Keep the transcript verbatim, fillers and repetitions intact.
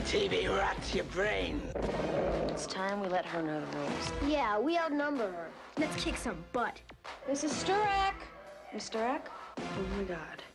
T V rots your brain. It's time we let her know the rules. Yeah, we outnumber her. Let's kick some butt. Missus Sturak! Mister Sturak? Oh my God.